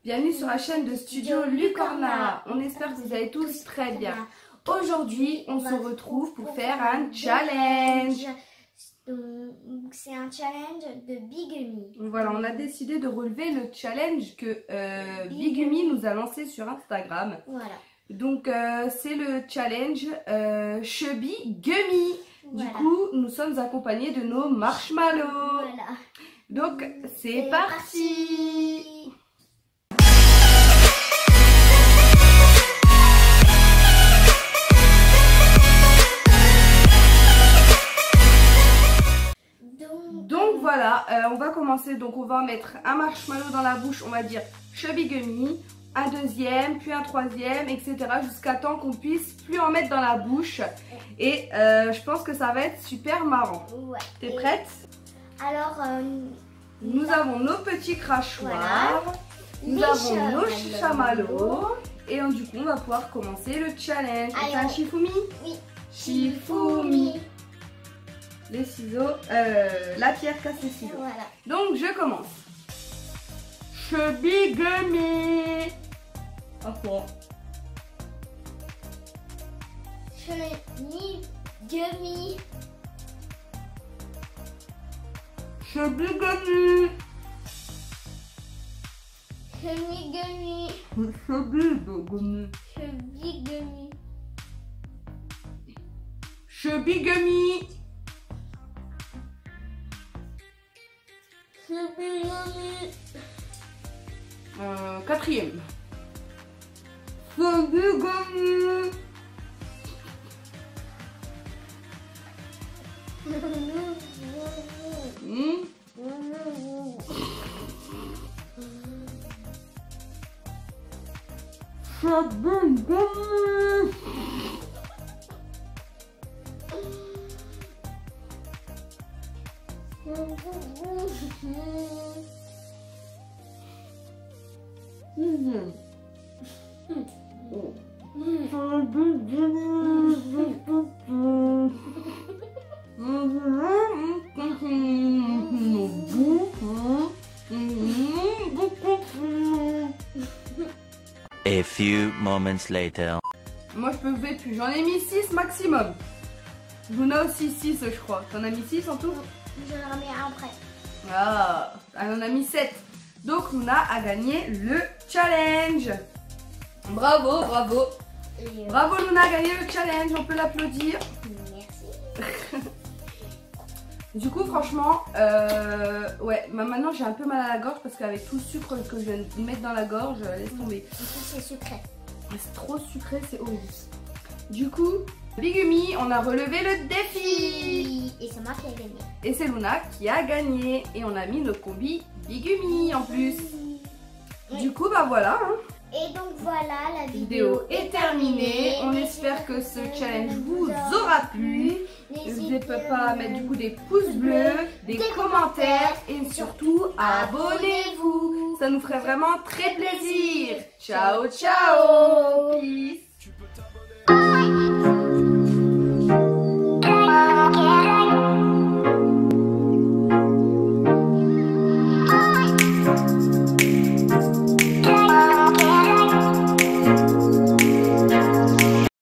Bienvenue sur la chaîne de Studio Lucorna. On espère que vous allez tous très bien. Aujourd'hui, on se retrouve pour faire un challenge. C'est un challenge de Bigumi. Voilà, on a décidé de relever le challenge que Bigumi nous a lancé sur Instagram. Voilà. Donc, c'est le challenge Chubby Gummy. Du coup, nous sommes accompagnés de nos marshmallows. Voilà. Donc, c'est parti. Donc voilà, on va commencer. Donc on va mettre un marshmallow dans la bouche, on va dire Chubby Gummy, un deuxième, puis un troisième, etc. jusqu'à temps qu'on puisse plus en mettre dans la bouche. Et je pense que ça va être super marrant. Ouais. T'es prête? Alors, nous avons nos petits crachoirs, voilà. Nous avons nos chamallows. Et du coup, on va pouvoir commencer le challenge. C'est un Shifumi? Oui. Shifumi. Les ciseaux, la pierre casse les ciseaux. Voilà. Donc je commence. Chubby Gummy. Encore. Chubby Gummy. Chubby Gummy. Chubby Gummy. Chubby Gummy. Chubby Gummy. Chubby Gummy. Chubby Gummy. Quatrième. Chubby Gummy. Chubby Gummy. A few moments later. Moi je peux lever plus, j'en ai mis 6 maximum. Luna aussi 6 je crois. T'en as mis 6 en tout? J'en remets un après. Ah, elle en a mis 7. Donc Luna a gagné le challenge. Bravo, bravo. Bravo Luna a gagné le challenge, on peut l'applaudir. Merci. Du coup franchement, ouais, maintenant j'ai un peu mal à la gorge parce qu'avec tout le sucre que je viens de mettre dans la gorge, laisse tomber. C'est sucré. C'est trop sucré, c'est horrible. Du coup, Bigumi, on a relevé le défi. Et c'est moi qui ai gagné. Et c'est Luna qui a gagné. Et on a mis le combi Bigumi en plus. Oui. Du coup, bah voilà. Hein. Et donc voilà, la Vidéo est terminée. On espère que ce challenge vous aura plu. N'hésitez pas à mettre du coup des pouces bleus, des commentaires et surtout abonnez-vous. Ça nous ferait vraiment très plaisir. Ciao, ciao. Peace.